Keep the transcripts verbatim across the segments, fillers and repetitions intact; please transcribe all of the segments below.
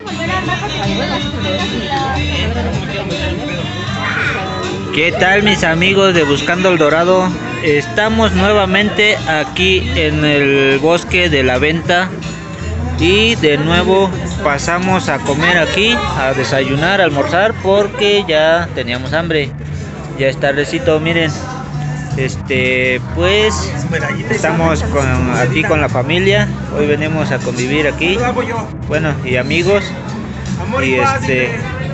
¿Qué tal, mis amigos de Buscando el Dorado? Estamos nuevamente aquí en el bosque de la venta y de nuevo pasamos a comer aquí, a desayunar, a almorzar, porque ya teníamos hambre. Ya es tardecito, miren. Este, pues estamos con, aquí con la familia. Hoy venimos a convivir aquí, bueno, y amigos. Y este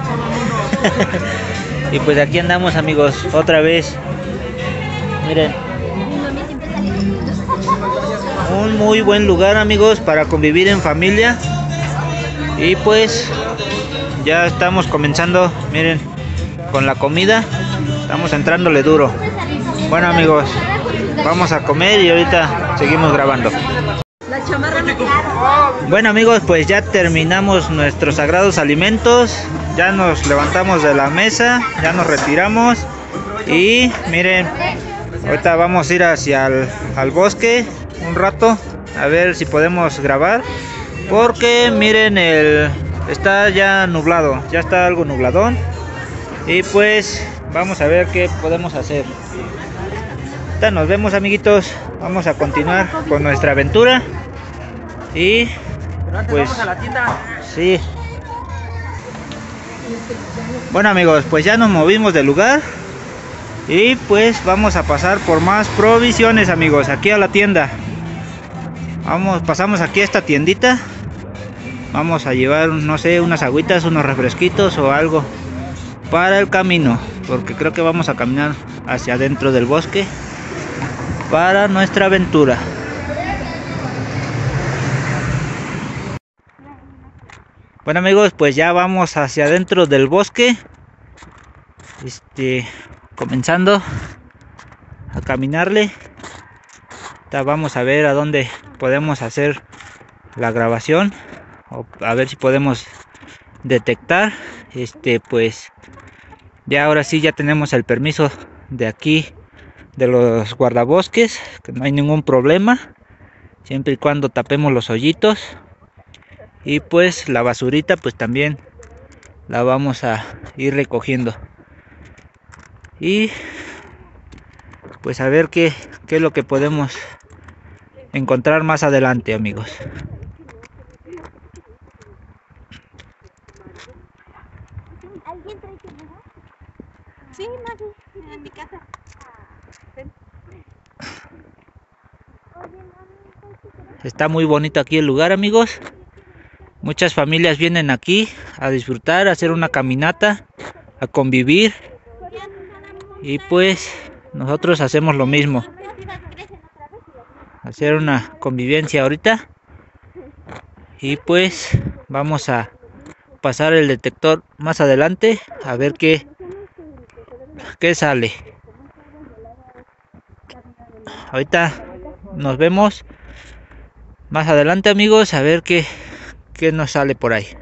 y pues aquí andamos, amigos, otra vez. Miren, un muy buen lugar, amigos, para convivir en familia. Y pues ya estamos comenzando, miren, con la comida. Estamos entrándole duro. Bueno, amigos, vamos a comer y ahorita seguimos grabando. Bueno, amigos, pues ya terminamos nuestros sagrados alimentos. Ya nos levantamos de la mesa, ya nos retiramos. Y miren, ahorita vamos a ir hacia el al bosque un rato, a ver si podemos grabar. Porque miren, el está ya nublado, ya está algo nubladón. Y pues vamos a ver qué podemos hacer. Ahorita nos vemos, amiguitos. Vamos a continuar con nuestra aventura. Y pues sí. Bueno, amigos, pues ya nos movimos del lugar. Y pues vamos a pasar por más provisiones, amigos, aquí a la tienda. Vamos, pasamos aquí a esta tiendita. Vamos a llevar, no sé, unas agüitas, unos refresquitos o algo para el camino, porque creo que vamos a caminar hacia adentro del bosque para nuestra aventura. Bueno, amigos, pues ya vamos hacia adentro del bosque. Este, comenzando a caminarle. Ahorita vamos a ver a dónde podemos hacer la grabación, o a ver si podemos detectar. Este, pues ya ahora sí ya tenemos el permiso de aquí de los guardabosques, que no hay ningún problema, siempre y cuando tapemos los hoyitos. Y pues la basurita pues también la vamos a ir recogiendo. Y pues a ver qué, qué es lo que podemos encontrar más adelante, amigos. Sí, mami, en mi casa. Está muy bonito aquí el lugar, amigos. Muchas familias vienen aquí a disfrutar, a hacer una caminata, a convivir. Y pues nosotros hacemos lo mismo. Hacer una convivencia ahorita. Y pues vamos a pasar el detector más adelante a ver qué, qué sale. Ahorita nos vemos más adelante, amigos, a ver qué, qué nos sale por ahí.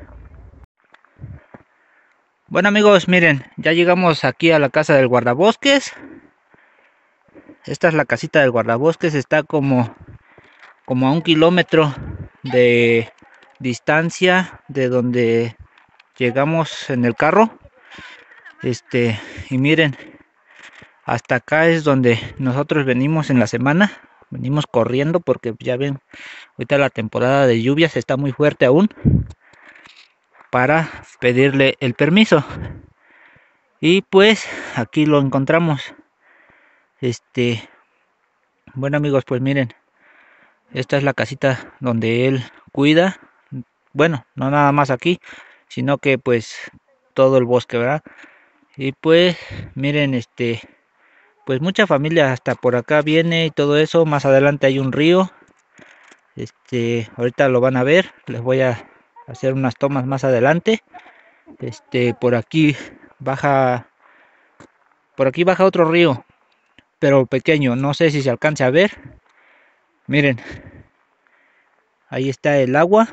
Bueno, amigos, miren, ya llegamos aquí a la casa del guardabosques. Esta es la casita del guardabosques, está como, como a un kilómetro de distancia de donde llegamos en el carro. Este, y miren, hasta acá es donde nosotros venimos en la semana. Venimos corriendo porque ya ven, ahorita la temporada de lluvias está muy fuerte aún, para pedirle el permiso. Y pues aquí lo encontramos. Este, bueno, amigos, pues miren, esta es la casita donde él cuida. Bueno, no nada más aquí, sino que pues todo el bosque, ¿verdad? Y pues miren, este, pues mucha familia hasta por acá viene y todo eso. Más adelante hay un río. Este, ahorita lo van a ver. Les voy a hacer unas tomas más adelante. Este, por aquí baja, por aquí baja otro río, pero pequeño. No sé si se alcanza a ver. Miren, ahí está el agua.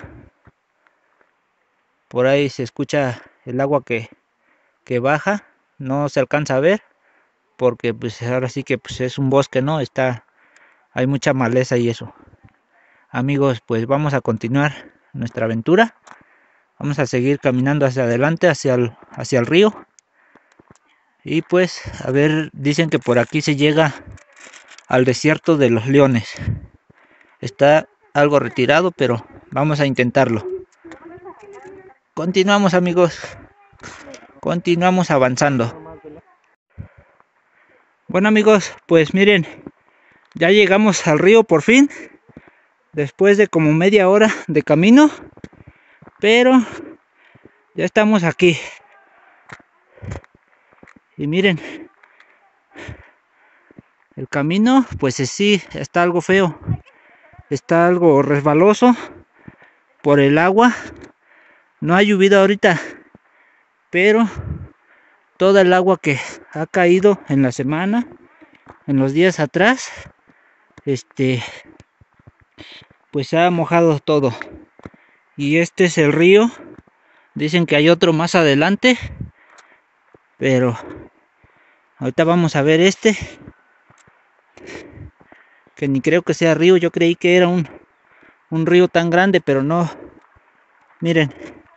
Por ahí se escucha el agua que, que baja. No se alcanza a ver, porque pues ahora sí que pues es un bosque, ¿no? Está, hay mucha maleza y eso. Amigos, pues vamos a continuar nuestra aventura. Vamos a seguir caminando hacia adelante, hacia el, hacia el río. Y pues, a ver, dicen que por aquí se llega al desierto de los leones. Está algo retirado, pero vamos a intentarlo. Continuamos, amigos. Continuamos avanzando. Bueno, amigos, pues miren, ya llegamos al río por fin. Después de como media hora de camino. Pero ya estamos aquí. Y miren, el camino pues sí está algo feo. Está algo resbaloso por el agua. No ha llovido ahorita, pero toda el agua que ha caído en la semana, en los días atrás, este, pues ha mojado todo. Y este es el río. Dicen que hay otro más adelante, pero ahorita vamos a ver este, que ni creo que sea río. Yo creí que era un, un río tan grande, pero no. Miren,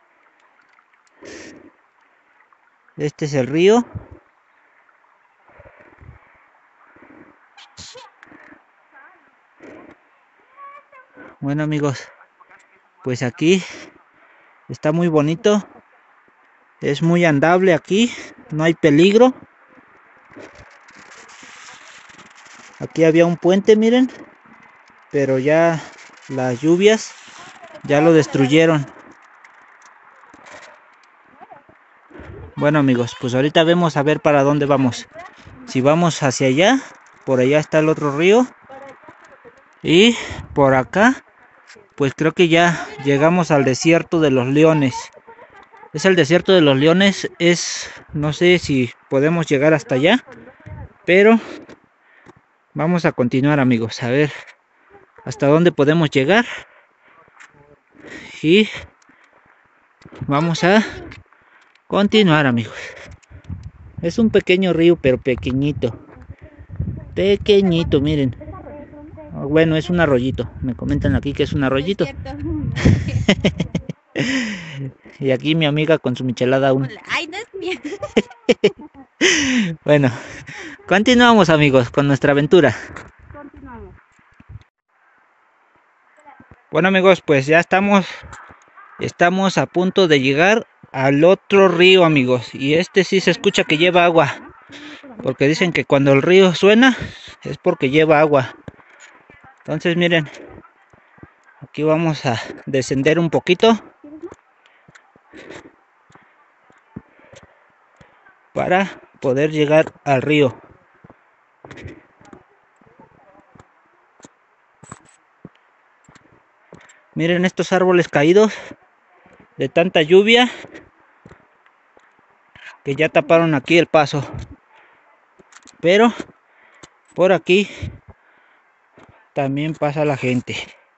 este es el río. Bueno, amigos, pues aquí está muy bonito. Es muy andable aquí, no hay peligro. Aquí había un puente, miren, pero ya las lluvias ya lo destruyeron. Bueno, amigos, pues ahorita vemos a ver para dónde vamos. Si vamos hacia allá, por allá está el otro río. Y por acá, pues creo que ya llegamos al desierto de los leones. Es el desierto de los leones, es, no sé si podemos llegar hasta allá, pero vamos a continuar, amigos, a ver hasta dónde podemos llegar. Y vamos a continuar, amigos. Es un pequeño río, pero pequeñito. Pequeñito, miren. Bueno, es un arroyito. Me comentan aquí que es un arroyito. Y aquí mi amiga con su michelada aún. Ay, no es mía. Bueno, continuamos, amigos, con nuestra aventura. Continuamos. Bueno, amigos, pues ya estamos estamos a punto de llegar al otro río, amigos. Y este sí se escucha que lleva agua, porque dicen que cuando el río suena es porque lleva agua. Entonces miren, aquí vamos a descender un poquito para poder llegar al río. Miren estos árboles caídos de tanta lluvia que ya taparon aquí el paso. Pero por aquí también pasa la gente.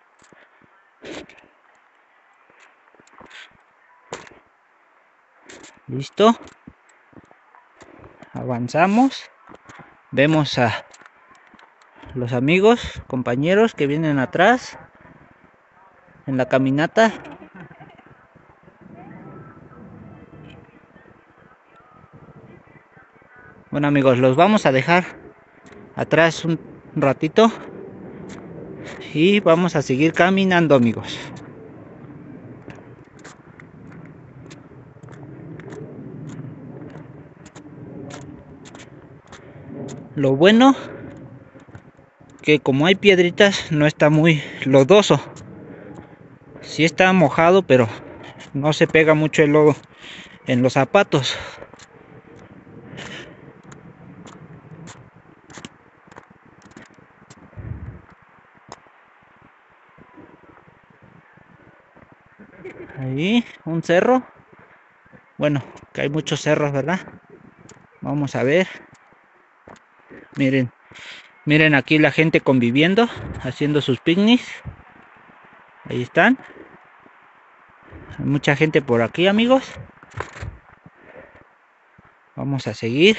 Listo. Avanzamos. Vemos a los amigos, compañeros que vienen atrás en la caminata. Bueno, amigos, los vamos a dejar atrás un ratito y vamos a seguir caminando, amigos. Lo bueno que como hay piedritas no está muy lodoso. Sí está mojado, pero no se pega mucho el lodo en los zapatos. Ahí un cerro. Bueno, que hay muchos cerros, ¿verdad? Vamos a ver. Miren, miren aquí la gente conviviendo, haciendo sus picnics. Ahí están. Hay mucha gente por aquí, amigos. Vamos a seguir.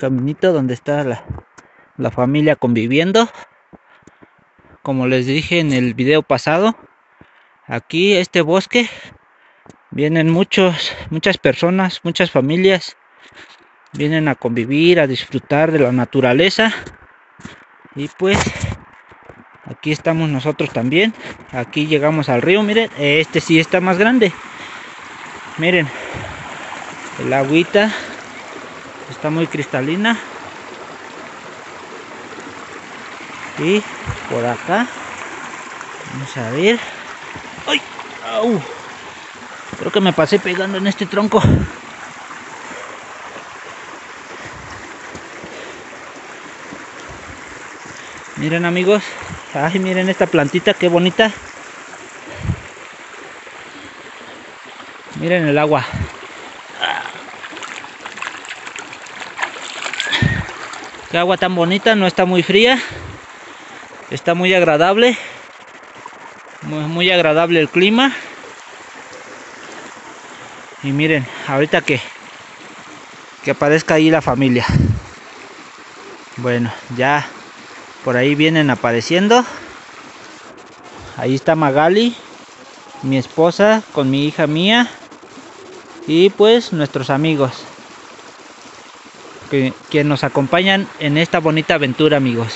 caminito donde está la, la familia conviviendo. Como les dije en el video pasado, aquí este bosque vienen muchos, muchas personas, muchas familias, vienen a convivir, a disfrutar de la naturaleza. Y pues aquí estamos nosotros también. Aquí llegamos al río, miren, este sí está más grande. Miren, el agüita está muy cristalina. Y por acá vamos a ver. ¡Ay! ¡Au! Creo que me pasé pegando en este tronco. Miren, amigos. Ay, miren esta plantita, qué bonita. Miren el agua. Qué agua tan bonita, no está muy fría. Está muy agradable. Muy, muy agradable el clima. Y miren, ahorita que que aparezca ahí la familia. Bueno, ya por ahí vienen apareciendo. Ahí está Magali, mi esposa, con mi hija mía. Y pues nuestros amigos que, que nos acompañan en esta bonita aventura, amigos.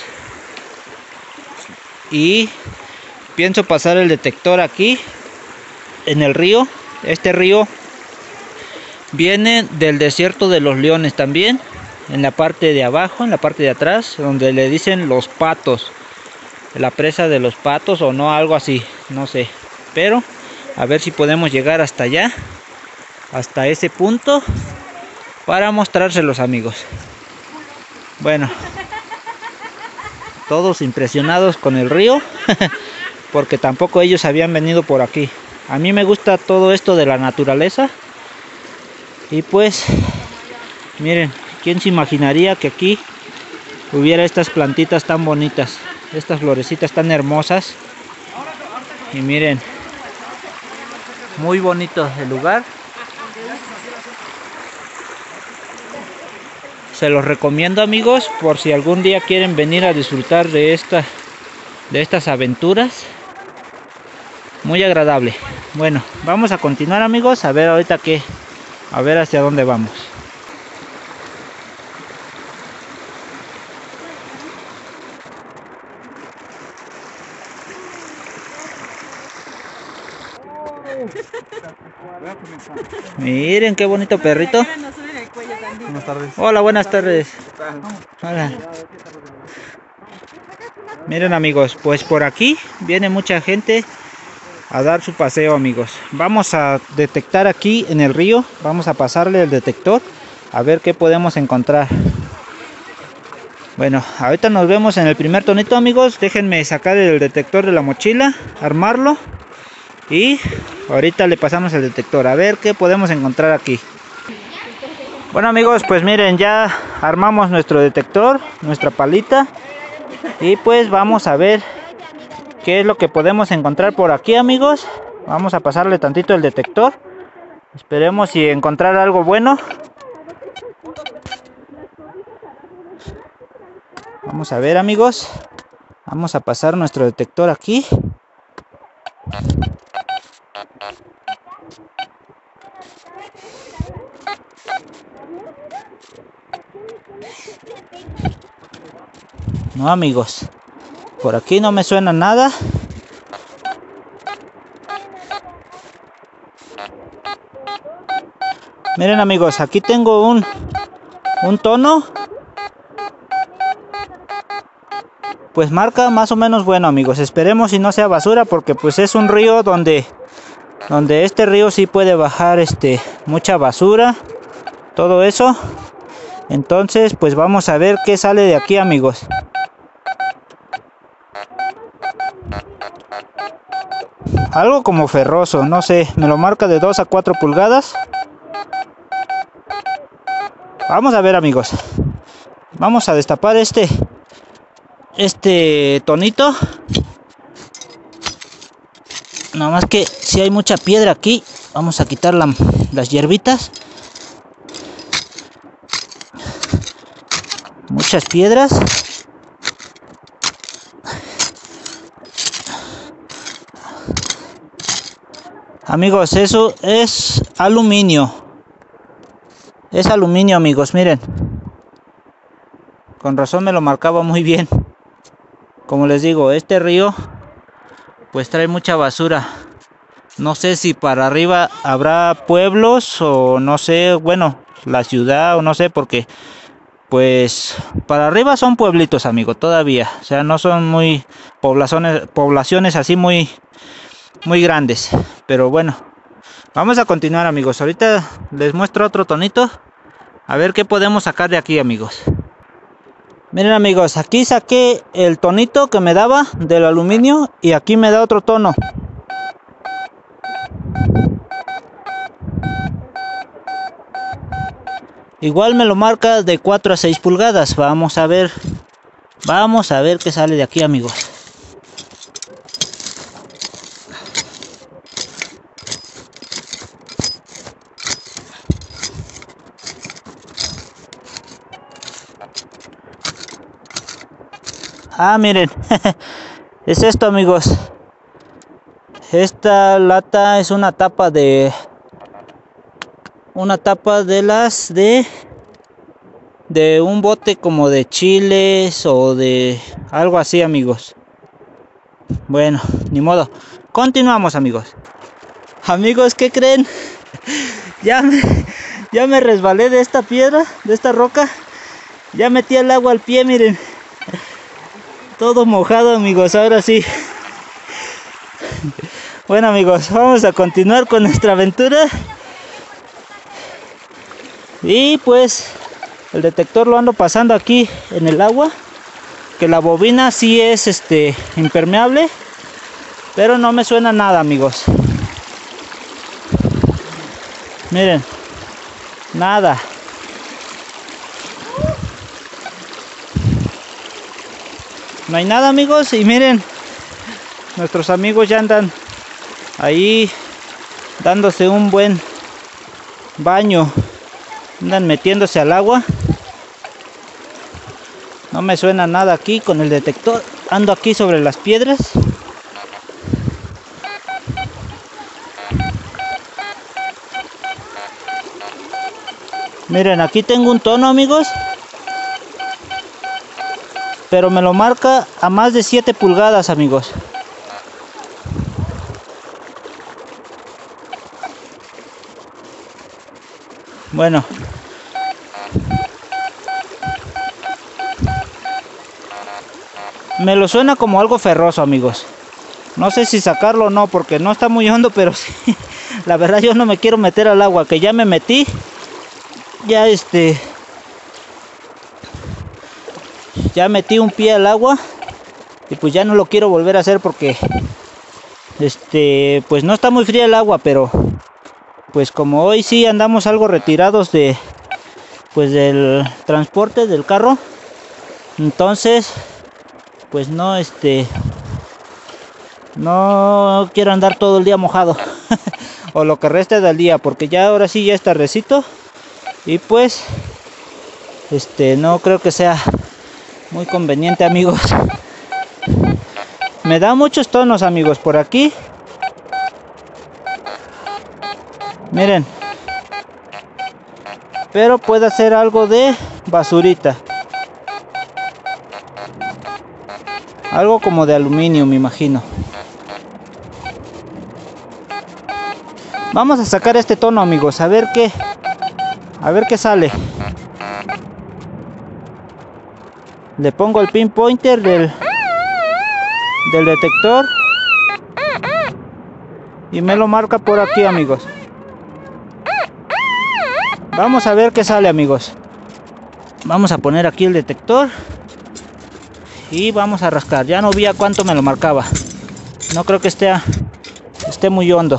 Y pienso pasar el detector aquí en el río. Este río viene del desierto de los Leones también, en la parte de abajo, en la parte de atrás, donde le dicen los patos, la presa de los patos o no, algo así, no sé. Pero a ver si podemos llegar hasta allá, hasta ese punto, para mostrárselos, amigos. Bueno, todos impresionados con el río, porque tampoco ellos habían venido por aquí. A mí me gusta todo esto de la naturaleza. Y pues, miren, ¿quién se imaginaría que aquí hubiera estas plantitas tan bonitas? Estas florecitas tan hermosas. Y miren, muy bonito el lugar. Se los recomiendo, amigos, por si algún día quieren venir a disfrutar de esta, de estas aventuras. Muy agradable. Bueno, vamos a continuar, amigos, a ver ahorita qué, a ver hacia dónde vamos. Miren qué bonito perrito. Buenas tardes. Hola, buenas tardes. Hola. Miren, amigos, pues por aquí viene mucha gente a dar su paseo, amigos. Vamos a detectar aquí en el río, vamos a pasarle el detector a ver qué podemos encontrar. Bueno, ahorita nos vemos en el primer tonito, amigos. Déjenme sacar el detector de la mochila, armarlo y ahorita le pasamos el detector a ver qué podemos encontrar aquí. Bueno, amigos, pues miren, ya armamos nuestro detector, nuestra palita, y pues vamos a ver qué es lo que podemos encontrar por aquí, amigos. Vamos a pasarle tantito el detector. Esperemos si encontrar algo bueno. Vamos a ver, amigos. Vamos a pasar nuestro detector aquí. No, amigos, por aquí no me suena nada. Miren, amigos, aquí tengo un un tono, pues marca más o menos bueno, amigos. Esperemos si no sea basura, porque pues es un río donde donde este río sí puede bajar este mucha basura, todo eso. Entonces pues vamos a ver qué sale de aquí, amigos. Algo como ferroso, no sé, me lo marca de dos a cuatro pulgadas. Vamos a ver, amigos. Vamos a destapar este este tonito. Nada más que si hay mucha piedra aquí, vamos a quitar la, las hierbitas. muchas piedras. Amigos, eso es aluminio. Es aluminio, amigos, miren. Con razón me lo marcaba muy bien. Como les digo, este río pues trae mucha basura. No sé si para arriba habrá pueblos o no sé, bueno, la ciudad o no sé, porque pues para arriba son pueblitos, amigos, todavía. O sea, no son muy poblaciones, poblaciones así muy, muy grandes. Pero bueno, vamos a continuar, amigos. Ahorita les muestro otro tonito. A ver qué podemos sacar de aquí, amigos. Miren, amigos, aquí saqué el tonito que me daba del aluminio y aquí me da otro tono. Igual me lo marca de cuatro a seis pulgadas. Vamos a ver. Vamos a ver qué sale de aquí, amigos. Ah, miren. Es esto, amigos. Esta lata es una tapa de... Una tapa de las de... De un bote como de chiles o de algo así, amigos. Bueno, ni modo. Continuamos, amigos. Amigos, ¿qué creen? Ya me, ya me resbalé de esta piedra, de esta roca. Ya metí el agua al pie, miren. Todo mojado, amigos, ahora sí. Bueno, amigos, vamos a continuar con nuestra aventura. Y pues el detector lo ando pasando aquí en el agua, que la bobina sí es este impermeable, pero no me suena nada, amigos. Miren, nada. No hay nada, amigos, y miren, nuestros amigos ya andan ahí dándose un buen baño. Andan metiéndose al agua. No me suena nada aquí con el detector. Ando aquí sobre las piedras. Miren, aquí tengo un tono, amigos, pero me lo marca a más de siete pulgadas, amigos. Bueno, me lo suena como algo ferroso, amigos. No sé si sacarlo o no, porque no está muy hondo, pero sí. La verdad yo no me quiero meter al agua, que ya me metí. Ya este... Ya metí un pie al agua. Y pues ya no lo quiero volver a hacer porque... Este... Pues no está muy fría el agua, pero... Pues como hoy sí andamos algo retirados de... Pues del transporte del carro. Entonces... Pues no, este... No quiero andar todo el día mojado. O lo que resta del día, porque ya ahora sí ya está recito. Y pues... Este, no creo que sea muy conveniente, amigos. Me da muchos tonos, amigos, por aquí. Miren. Pero puede ser algo de basurita. Algo como de aluminio, me imagino. Vamos a sacar este tono, amigos, a ver qué, a ver qué sale. Le pongo el pin pointer del, del detector y me lo marca por aquí, amigos. Vamos a ver qué sale, amigos. Vamos a poner aquí el detector y vamos a rascar. Ya no vi a cuánto me lo marcaba. No creo que esté, esté muy hondo.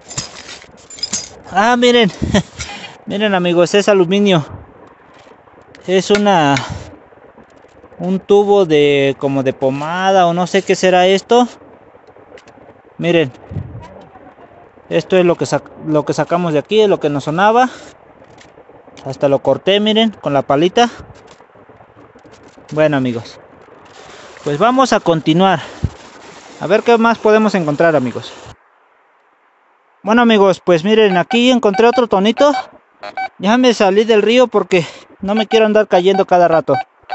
Ah, miren. Miren, amigos, es aluminio. es una un tubo de como de pomada o no sé qué será esto. Miren, esto es lo que sac lo que sacamos de aquí, es lo que nos sonaba. Hasta lo corté, miren, con la palita. Bueno, amigos, pues vamos a continuar a ver qué más podemos encontrar, amigos. Bueno, amigos, pues miren, aquí encontré otro tonito. Ya me salí del río porque no me quiero andar cayendo cada rato.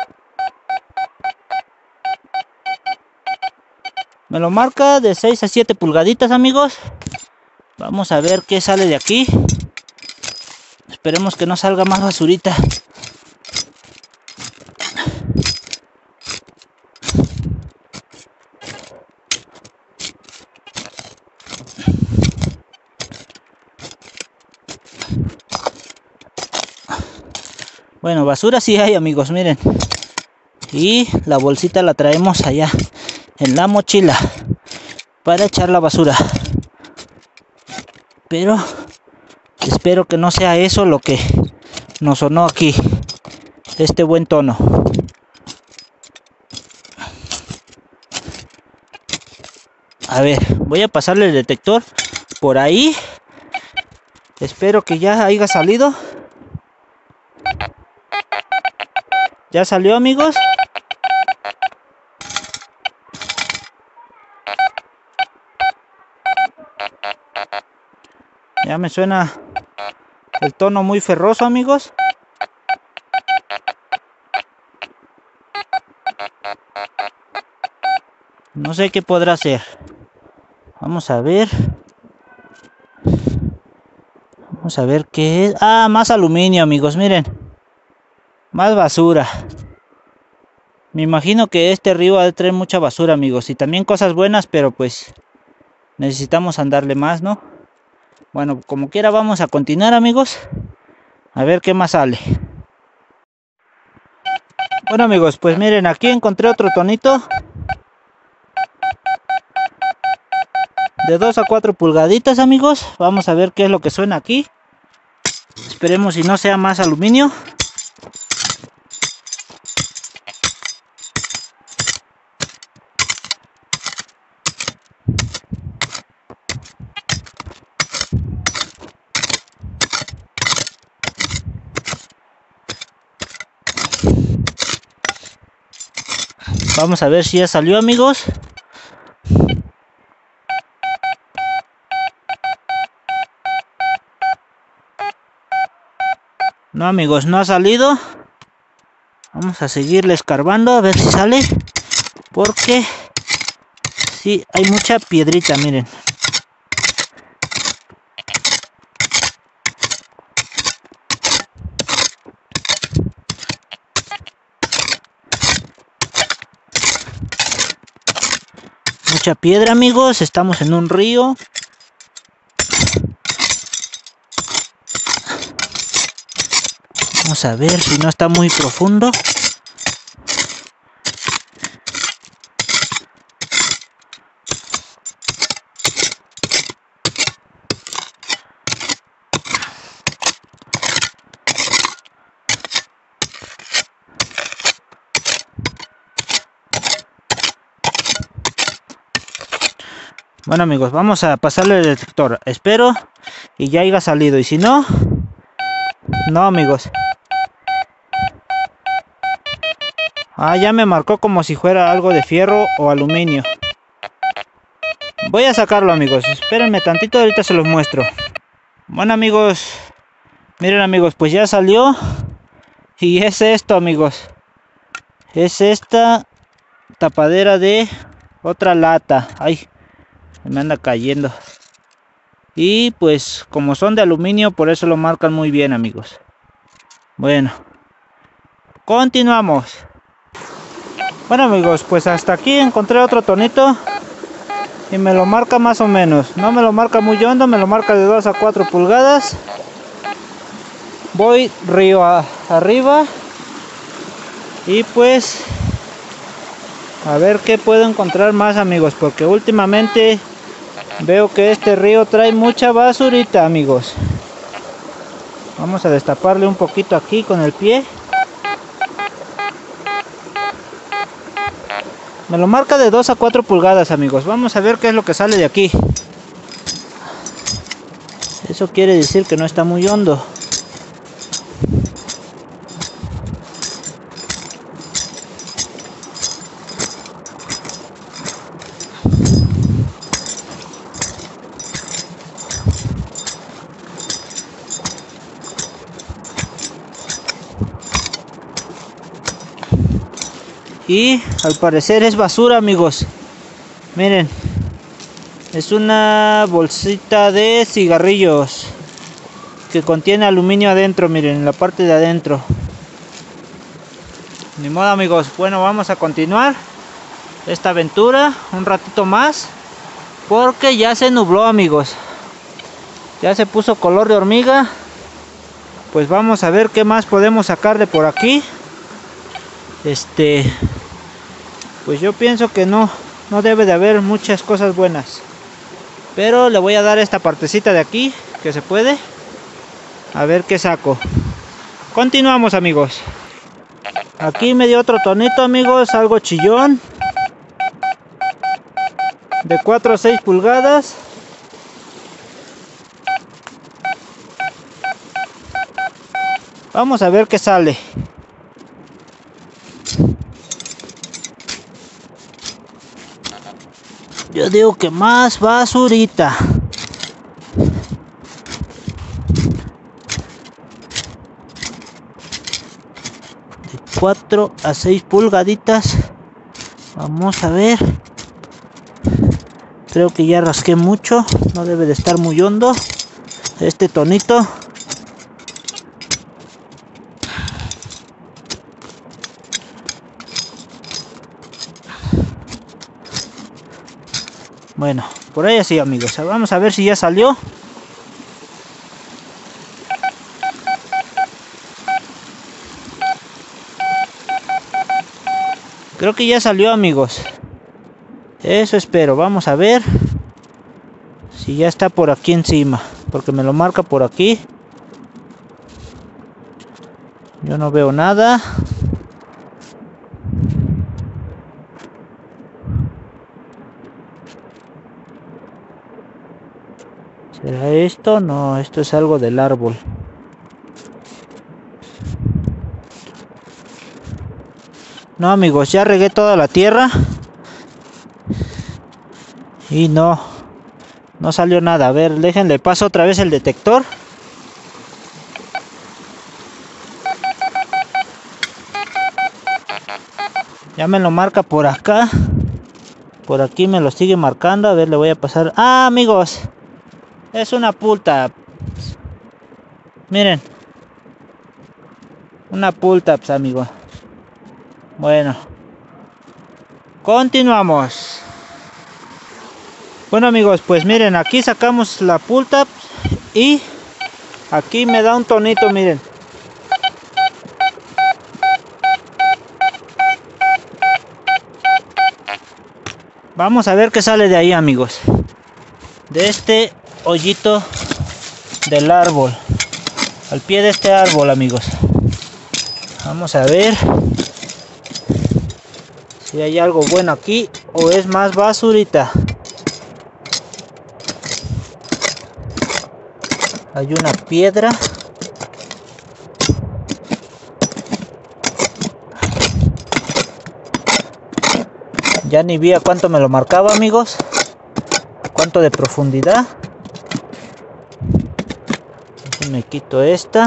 Me lo marca de seis a siete pulgaditas, amigos. Vamos a ver qué sale de aquí. Esperemos que no salga más basurita. Bueno, basura sí hay, amigos, miren. Y la bolsita la traemos allá en la mochila para echar la basura. Pero espero que no sea eso lo que nos sonó aquí, este buen tono. A ver, voy a pasarle el detector por ahí. Espero que ya haya salido. ¿Ya salió, amigos? Ya me suena el tono muy ferroso, amigos. No sé qué podrá ser. Vamos a ver. Vamos a ver qué es. Ah, más aluminio, amigos, miren. Más basura. Me imagino que este río ha de traer mucha basura, amigos. Y también cosas buenas, pero pues necesitamos andarle más, ¿no? Bueno, como quiera vamos a continuar, amigos. A ver qué más sale. Bueno, amigos, pues miren, aquí encontré otro tonito. De dos a cuatro pulgaditas, amigos. Vamos a ver qué es lo que suena aquí. Esperemos si no sea más aluminio. Vamos a ver si ya salió, amigos. No, amigos, no ha salido. Vamos a seguirle escarbando a ver si sale. Porque sí, hay mucha piedrita, miren. Mucha piedra, amigos. Estamos en un río. Vamos a ver si no está muy profundo. Bueno, amigos, vamos a pasarle el detector. Espero y ya haya salido. Y si no, no, amigos. Ah, ya me marcó como si fuera algo de fierro o aluminio. Voy a sacarlo, amigos. Espérenme tantito, ahorita se los muestro. Bueno, amigos. Miren, amigos, pues ya salió. Y es esto, amigos. Es esta tapadera de otra lata. Ay, me anda cayendo. Y pues como son de aluminio, por eso lo marcan muy bien, amigos. Bueno, continuamos. Bueno, amigos, pues hasta aquí encontré otro tonito. Y me lo marca más o menos. No me lo marca muy hondo, me lo marca de dos a cuatro pulgadas. Voy río a, arriba. Y pues a ver qué puedo encontrar más, amigos, porque últimamente veo que este río trae mucha basurita, amigos. Vamos a destaparle un poquito aquí con el pie. Me lo marca de dos a cuatro pulgadas, amigos. Vamos a ver qué es lo que sale de aquí. Eso quiere decir que no está muy hondo. Y al parecer es basura, amigos. Miren, es una bolsita de cigarrillos que contiene aluminio adentro. Miren, en la parte de adentro. Ni modo, amigos. Bueno, vamos a continuar esta aventura un ratito más, porque ya se nubló, amigos. Ya se puso color de hormiga. Pues vamos a ver qué más podemos sacar de por aquí. Este, pues yo pienso que no, no debe de haber muchas cosas buenas, pero le voy a dar esta partecita de aquí que se puede, a ver qué saco. Continuamos, amigos. Aquí me dio otro tonito, amigos, algo chillón, de cuatro a seis pulgadas. Vamos a ver qué sale. Yo digo que más basurita. De cuatro a seis pulgaditas. Vamos a ver. Creo que ya rasqué mucho. No debe de estar muy hondo este tonito. Bueno, por ahí así, amigos. Vamos a ver si ya salió. Creo que ya salió, amigos. Eso espero. Vamos a ver si ya está por aquí encima, porque me lo marca por aquí. Yo no veo nada. ¿Será esto? No, esto es algo del árbol. No, amigos, ya regué toda la tierra y no, no salió nada. A ver, déjenle paso otra vez el detector. Ya me lo marca por acá. Por aquí me lo sigue marcando. A ver, le voy a pasar. Ah, amigos, es una pulta. Miren, una pulta, pues, amigo. Bueno, continuamos. Bueno, amigos, pues miren, aquí sacamos la pulta y aquí me da un tonito, miren. Vamos a ver qué sale de ahí, amigos. De este hoyito del árbol, al pie de este árbol, amigos. Vamos a ver si hay algo bueno aquí o es más basurita. Hay una piedra. Ya ni vi a cuánto me lo marcaba, amigos. Cuánto de profundidad. Me quito esta.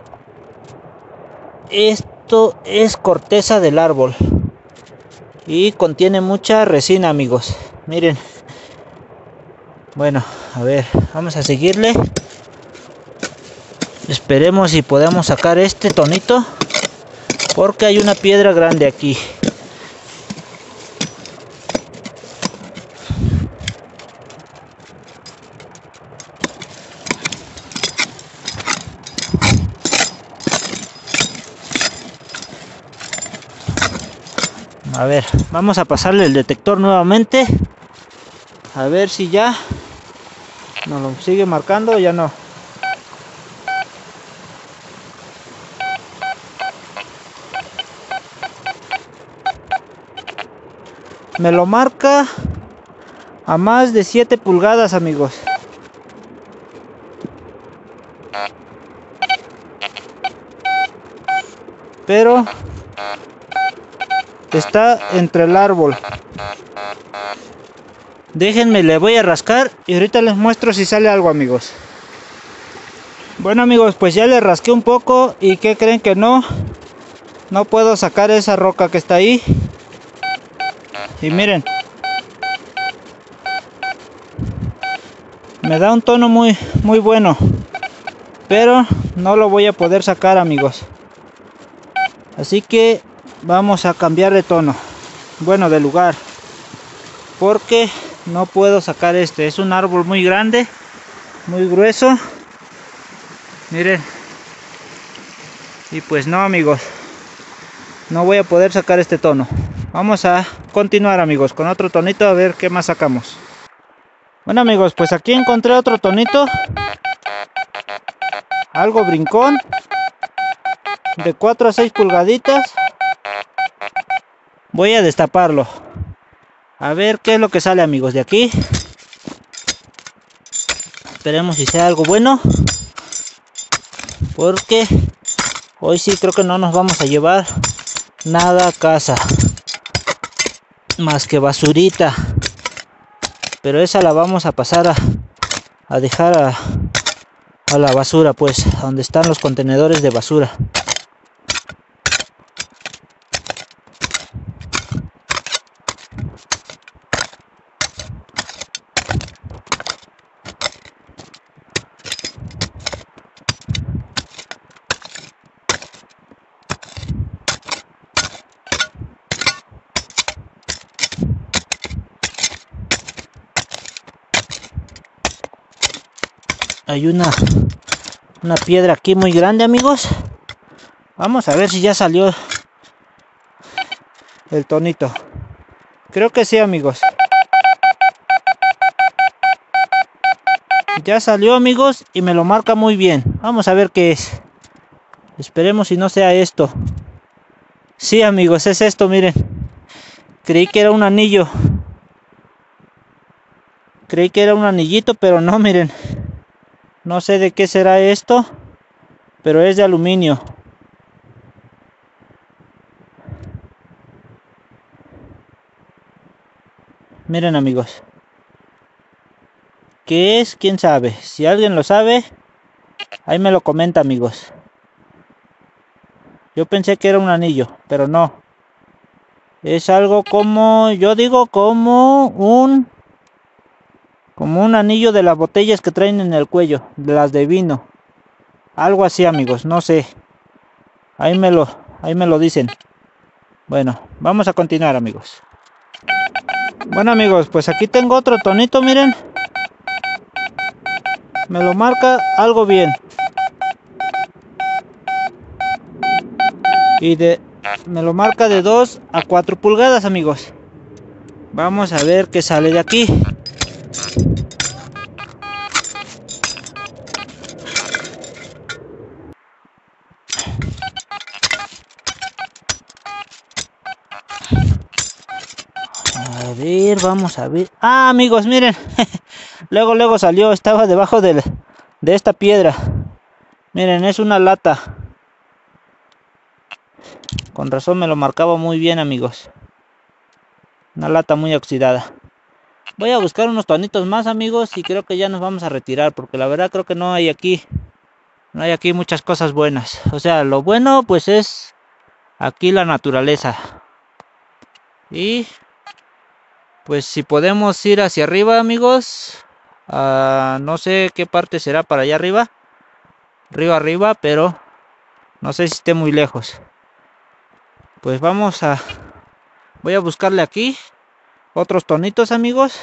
Esto es corteza del árbol y contiene mucha resina, amigos. Miren. Bueno, a ver, vamos a seguirle. Esperemos si podemos sacar este tonito, porque hay una piedra grande aquí. A ver, vamos a pasarle el detector nuevamente. A ver si ya nos lo sigue marcando o ya no. me lo marca a más de siete pulgadas, amigos. Pero está entre el árbol. Déjenme, le voy a rascar y ahorita les muestro si sale algo, amigos. Bueno, amigos, pues ya le rasqué un poco y ¿qué creen que no? No puedo sacar esa roca que está ahí. Y miren, me da un tono muy muy bueno, pero no lo voy a poder sacar, amigos. Así que vamos a cambiar de tono, bueno, de lugar, porque no puedo sacar este. Es un árbol muy grande, muy grueso, miren. Y pues no, amigos, no voy a poder sacar este tono. Vamos a continuar, amigos, con otro tonito, a ver qué más sacamos. Bueno, amigos, pues aquí encontré otro tonito, algo brincón, de cuatro a seis pulgaditas. Voy a destaparlo, a ver qué es lo que sale, amigos, de aquí. Esperemos si sea algo bueno, porque hoy sí creo que no nos vamos a llevar nada a casa, más que basurita. Pero esa la vamos a pasar a, a dejar a, a la basura, pues, donde están los contenedores de basura. Hay una una piedra aquí muy grande, amigos. Vamos a ver si ya salió el tonito. Creo que sí, amigos. Ya salió, amigos, y me lo marca muy bien. Vamos a ver qué es. Esperemos si no sea esto. Sí, amigos, es esto, miren. Creí que era un anillo. Creí que era un anillito, pero no, miren. No sé de qué será esto, pero es de aluminio. Miren, amigos. ¿Qué es? ¿Quién sabe? Si alguien lo sabe, ahí me lo comenta, amigos. Yo pensé que era un anillo, pero no. Es algo como, yo digo como un... Como un anillo de las botellas que traen en el cuello, de las de vino. Algo así, amigos, no sé. Ahí me lo, ahí me lo dicen. Bueno, vamos a continuar, amigos. Bueno, amigos, pues aquí tengo otro tonito, miren. Me lo marca algo bien. Y de, me lo marca de dos a cuatro pulgadas, amigos. Vamos a ver qué sale de aquí. A ver, vamos a ver. Ah, amigos, miren. Luego, luego salió. Estaba debajo de, de esta piedra. Miren, es una lata. Con razón me lo marcaba muy bien, amigos. Una lata muy oxidada. Voy a buscar unos tonitos más, amigos. Y creo que ya nos vamos a retirar. Porque la verdad creo que no hay aquí. No hay aquí muchas cosas buenas. O sea, lo bueno pues es aquí la naturaleza. Y... pues si podemos ir hacia arriba, amigos, uh, no sé qué parte será para allá arriba, arriba arriba, pero no sé si esté muy lejos. Pues vamos a, voy a buscarle aquí otros tonitos, amigos,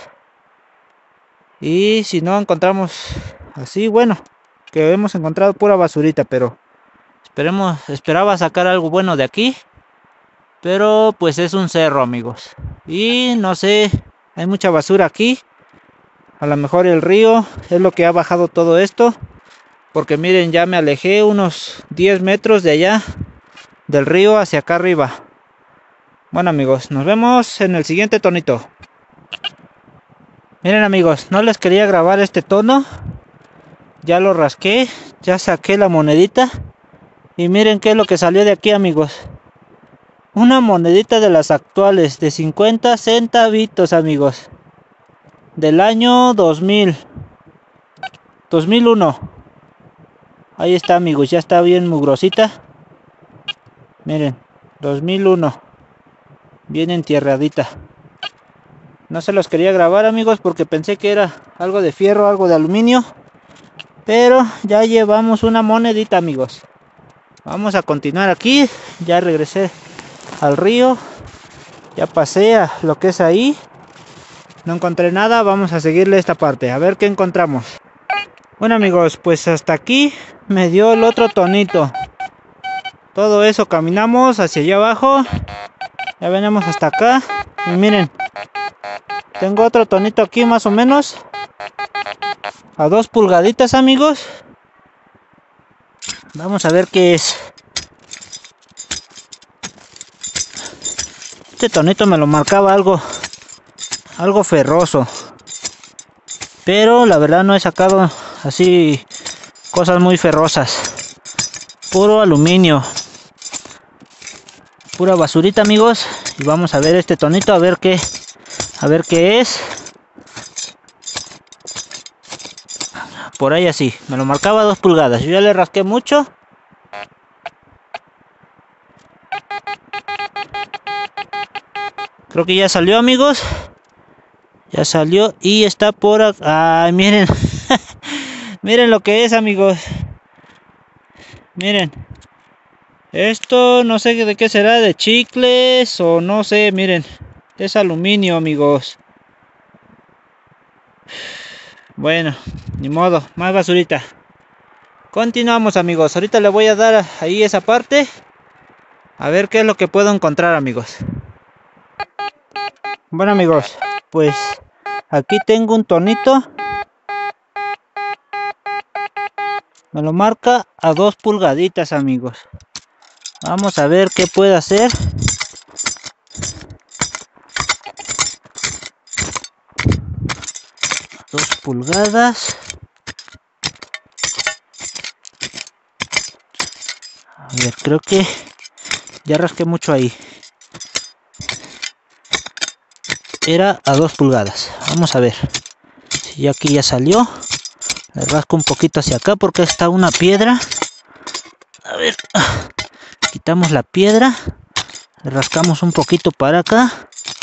y si no encontramos así, bueno, que hemos encontrado pura basurita, pero esperemos, esperaba sacar algo bueno de aquí. Pero pues es un cerro, amigos. Y no sé, hay mucha basura aquí. A lo mejor el río es lo que ha bajado todo esto. Porque miren, ya me alejé unos diez metros de allá del río hacia acá arriba. Bueno amigos, nos vemos en el siguiente tonito. Miren amigos, no les quería grabar este tono. Ya lo rasqué, ya saqué la monedita. Y miren qué es lo que salió de aquí amigos. Una monedita de las actuales, de cincuenta centavitos amigos. Del año dos mil. dos mil uno. Ahí está amigos, ya está bien mugrosita. Miren, dos mil uno. Bien entierradita. No se los quería grabar amigos porque pensé que era algo de fierro, algo de aluminio. Pero ya llevamos una monedita amigos. Vamos a continuar aquí. Ya regresé al río. Ya pasé a lo que es ahí. No encontré nada. Vamos a seguirle esta parte. A ver qué encontramos. Bueno amigos, pues hasta aquí me dio el otro tonito. Todo eso caminamos hacia allá abajo. Ya venimos hasta acá. Y miren. Tengo otro tonito aquí más o menos. A dos pulgaditas amigos. Vamos a ver qué es. Este tonito me lo marcaba algo. Algo ferroso. Pero la verdad no he sacado así cosas muy ferrosas. Puro aluminio. Pura basurita amigos. Y vamos a ver este tonito a ver qué. A ver qué es. Por ahí así. Me lo marcaba dos pulgadas. Yo ya le rasqué mucho. Creo que ya salió amigos. Ya salió y está por acá. Ay, miren. Miren lo que es amigos. Miren. Esto no sé de qué será. De chicles o no sé. Miren. Es aluminio amigos. Bueno. Ni modo. Más basurita. Continuamos amigos. Ahorita le voy a dar ahí esa parte. A ver qué es lo que puedo encontrar amigos. Bueno amigos. Pues aquí tengo un tonito. Me lo marca a dos pulgaditas amigos. Vamos a ver qué puede hacer. Dos pulgadas. A ver, creo que ya rasqué mucho ahí. Era a dos pulgadas. Vamos a ver. Si aquí ya salió. Le rasco un poquito hacia acá porque está una piedra. A ver. Quitamos la piedra. Le rascamos un poquito para acá.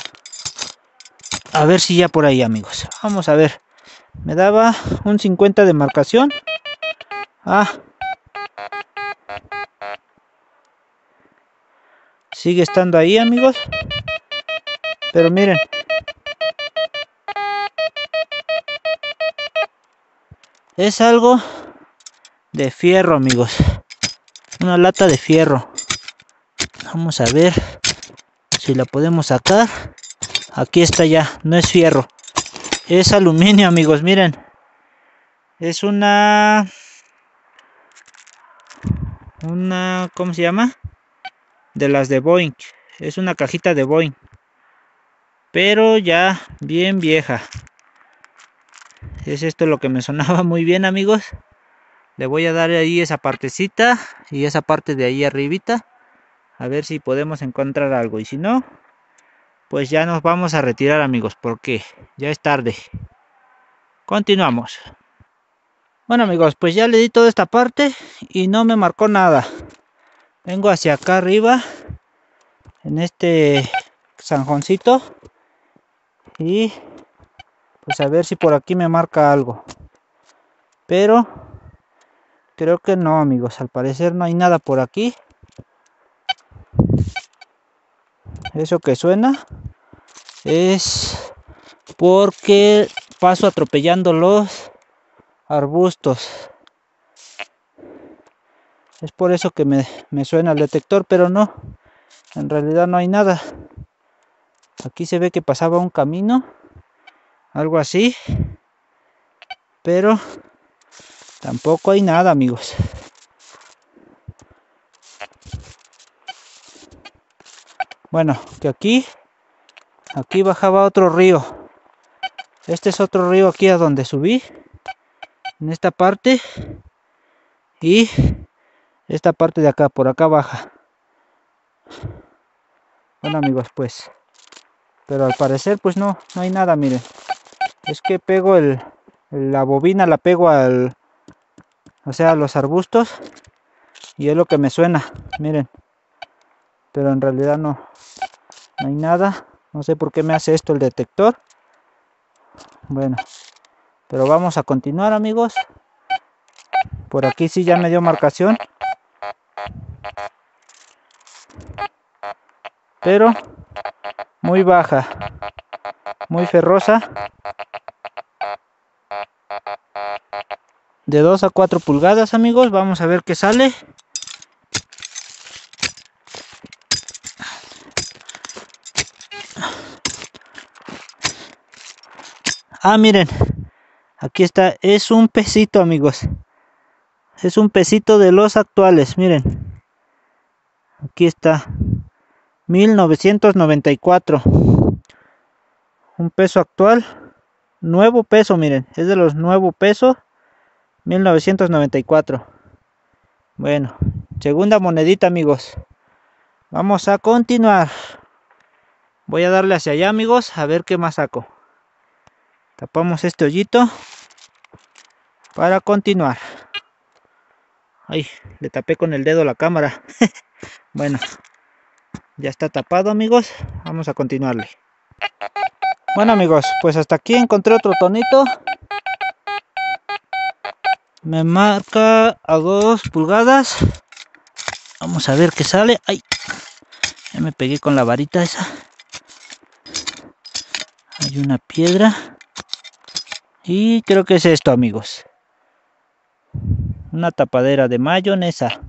A ver si ya por ahí amigos. Vamos a ver. Me daba un cincuenta de marcación. Ah. Sigue estando ahí amigos. Pero miren. Es algo de fierro amigos. Una lata de fierro. Vamos a ver si la podemos sacar. Aquí está ya. No es fierro. Es aluminio amigos. Miren. Es una... Una... ¿Cómo se llama? De las de Boeing. Es una cajita de Boeing. Pero ya bien vieja. Es esto lo que me sonaba muy bien amigos. Le voy a dar ahí esa partecita y esa parte de ahí arribita. A ver si podemos encontrar algo. Y si no, pues ya nos vamos a retirar amigos. Porque ya es tarde. Continuamos. Bueno amigos, pues ya le di toda esta parte y no me marcó nada. Vengo hacia acá arriba. En este zanjoncito. Y pues a ver si por aquí me marca algo. Pero creo que no amigos. Al parecer no hay nada por aquí. Eso que suena es porque paso atropellando los arbustos. Es por eso que me, me suena el detector, pero no. En realidad no hay nada. Aquí se ve que pasaba un camino. Algo así. Pero tampoco hay nada amigos. Bueno, que aquí, aquí bajaba otro río. Este es otro río aquí a donde subí, en esta parte, y esta parte de acá, por acá baja. Bueno amigos, pues, pero al parecer pues no, no hay nada, miren. Es que pego el, la bobina, la pego al, o sea, a los arbustos, y es lo que me suena, miren. Pero en realidad no, no hay nada. No sé por qué me hace esto el detector. Bueno, pero vamos a continuar amigos. Por aquí sí ya me dio marcación, pero muy baja, muy ferrosa, de dos a cuatro pulgadas amigos. Vamos a ver qué sale. Ah, miren, aquí está, es un pesito amigos, es un pesito de los actuales, miren, aquí está, mil novecientos noventa y cuatro, un peso actual, nuevo peso, miren, es de los nuevos pesos, mil novecientos noventa y cuatro. Bueno, segunda monedita amigos, vamos a continuar. Voy a darle hacia allá amigos, a ver qué más saco. Tapamos este hoyito para continuar. Ay, le tapé con el dedo la cámara. Bueno, ya está tapado amigos, vamos a continuarle. Bueno amigos, pues hasta aquí encontré otro tonito. Me marca a dos pulgadas. Vamos a ver qué sale. Ay, ya me pegué con la varita esa. Hay una piedra. Y creo que es esto amigos. Una tapadera de mayonesa.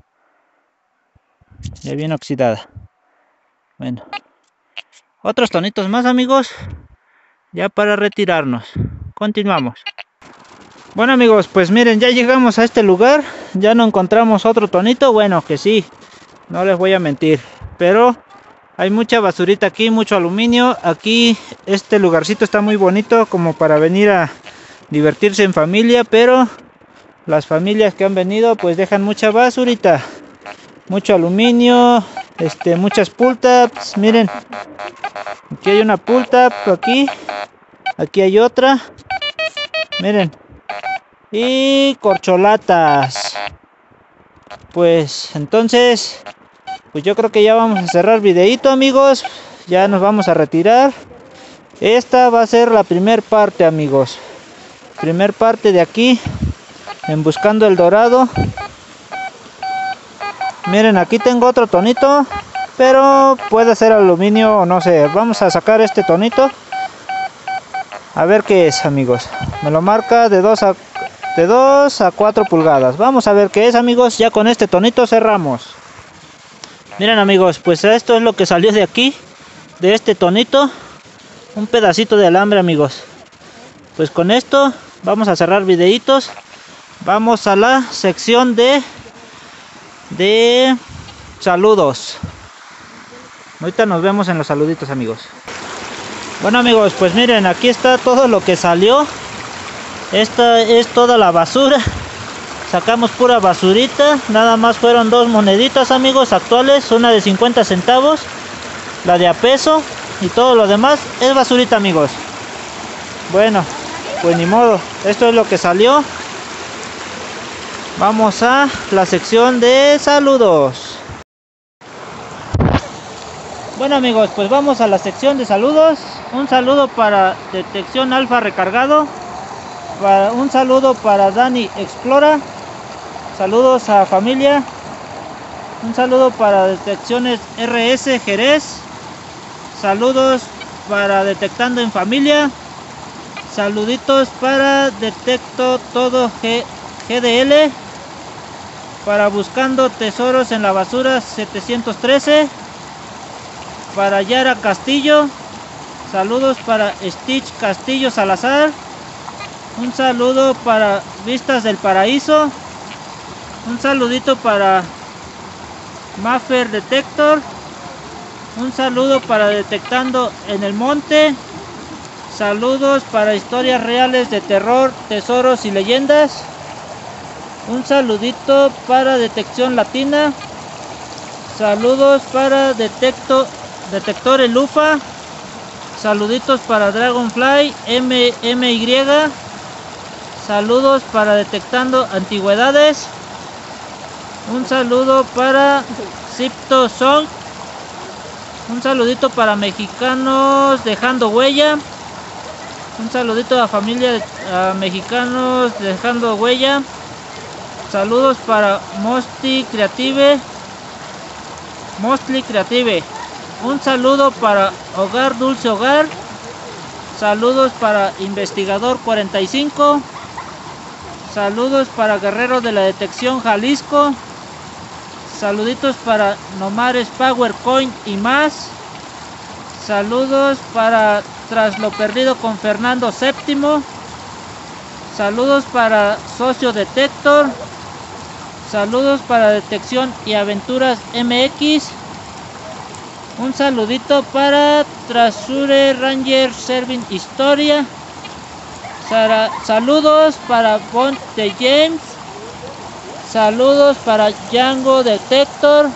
Ya bien oxidada. Bueno. Otros tonitos más amigos. Ya para retirarnos. Continuamos. Bueno amigos, pues miren, ya llegamos a este lugar. Ya no encontramos otro tonito. Bueno, que sí, no les voy a mentir, pero hay mucha basurita aquí, mucho aluminio. Aquí este lugarcito está muy bonito como para venir a divertirse en familia, pero las familias que han venido pues dejan mucha basurita, mucho aluminio, este, muchas pull tabs. Miren, aquí hay una pull tab, aquí, aquí hay otra, miren. Y corcholatas. Pues entonces, pues yo creo que ya vamos a cerrar videito amigos. Ya nos vamos a retirar. Esta va a ser la primer parte amigos. Primer parte de aquí en Buscando el Dorado. Miren, aquí tengo otro tonito, pero puede ser aluminio o no sé. Vamos a sacar este tonito, a ver qué es amigos. Me lo marca de dos a de dos a cuatro pulgadas. Vamos a ver qué es amigos. Ya con este tonito cerramos. Miren amigos, pues esto es lo que salió de aquí, de este tonito. Un pedacito de alambre amigos. Pues con esto vamos a cerrar videitos. Vamos a la sección de de saludos. Ahorita nos vemos en los saluditos amigos. Bueno amigos, pues miren, aquí está todo lo que salió. Esta es toda la basura. Sacamos pura basurita. Nada más fueron dos moneditas amigos actuales. Una de cincuenta centavos, la de a peso, y todo lo demás es basurita amigos. Bueno, pues ni modo. Esto es lo que salió. Vamos a la sección de saludos. Bueno amigos, pues vamos a la sección de saludos. Un saludo para Detección Alfa Recargado. Para, un saludo para Dani Explora. Saludos a familia. Un saludo para Detecciones R S Jerez. Saludos para Detectando en Familia. Saluditos para Detecto Todo G D L. Para Buscando Tesoros en la Basura setecientos trece. Para Yara Castillo. Saludos para Stitch Castillo Salazar. Un saludo para Vistas del Paraíso. Un saludito para Maffer Detector. Un saludo para Detectando en el Monte. Saludos para Historias Reales de Terror, Tesoros y Leyendas. Un saludito para Detección Latina. Saludos para Detecto, Detector el Lufa. Saluditos para Dragonfly M M Y. Saludos para Detectando Antigüedades. Un saludo para Cipto Song. Un saludito para Mexicanos Dejando Huella. Un saludito a la familia de a Mexicanos Dejando Huella. Saludos para Mostly Creative. Mostly Creative. Un saludo para Hogar Dulce Hogar. Saludos para Investigador cuarenta y cinco. Saludos para Guerrero de la Detección Jalisco. Saluditos para Nomares Power Coin y más. Saludos para Tras lo Perdido con Fernando séptimo. Saludos para Socio Detector. Saludos para Detección y Aventuras M X. Un saludito para Trasure Ranger Serving Historia. Sara, saludos para Bond de James. Saludos para Django Detector.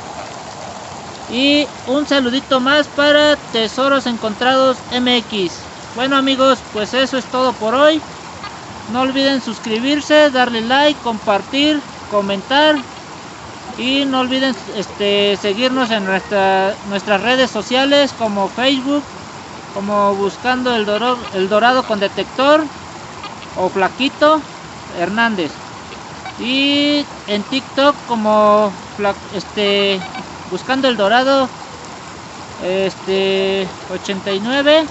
Y un saludito más para Tesoros Encontrados M X. Bueno amigos, pues eso es todo por hoy. No olviden suscribirse, darle like, compartir, comentar. Y no olviden este, seguirnos en nuestra, nuestras redes sociales como Facebook, como Buscando el, Doro, el Dorado con Detector o Flaquito Hernández. Y en TikTok como este, Buscando el Dorado este, ochenta y nueve.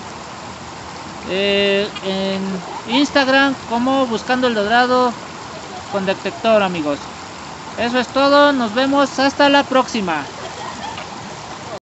Eh, en Instagram como Buscando el Dorado con Detector amigos. Eso es todo, nos vemos hasta la próxima.